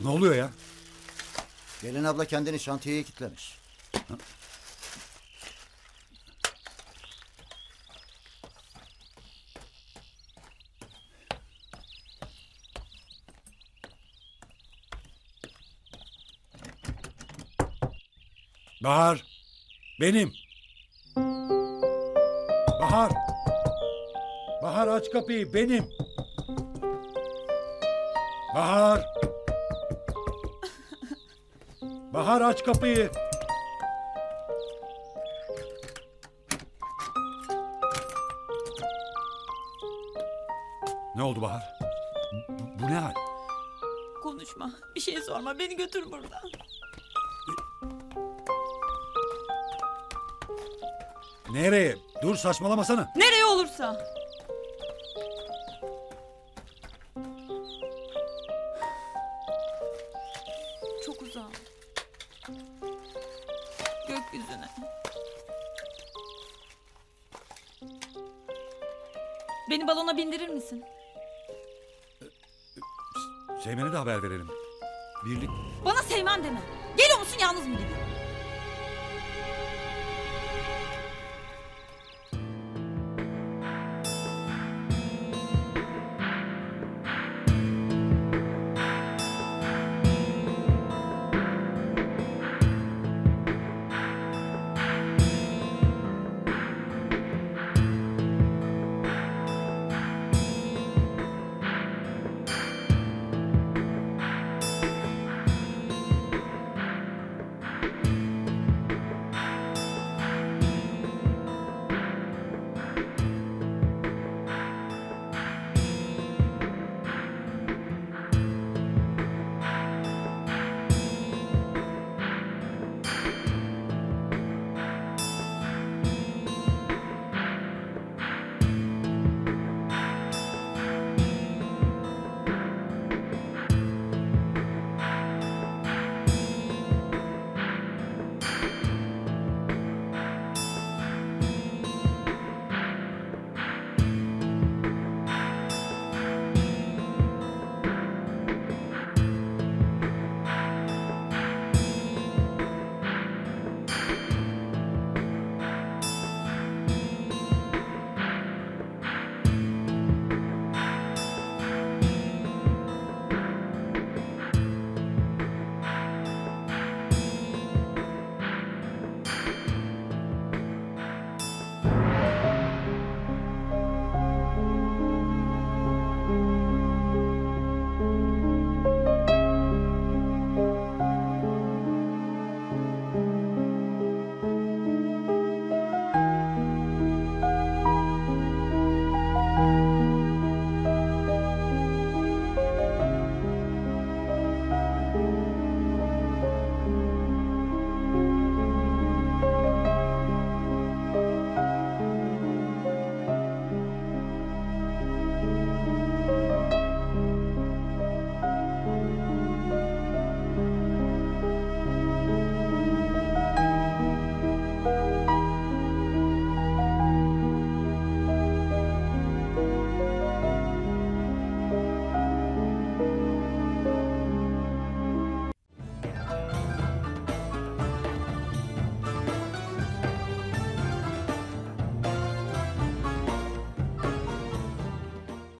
Ne oluyor ya? Gelin abla kendini şantiyeye kilitlemiş. Bahar. Benim. Bahar. Bahar aç kapıyı. Benim. Bahar. Bahar aç kapıyı. Ne oldu Bahar? Bu ne hal? Konuşma. Bir şey sorma. Beni götür buradan. Nereye? Dur saçmalamasana. Nereye olursa. Çok uzağa. Gökyüzüne. Beni balona bindirir misin? Seymen'e de haber verelim. Birlik... Bana Seymen deme. Geliyor musun yalnız mı gideyim?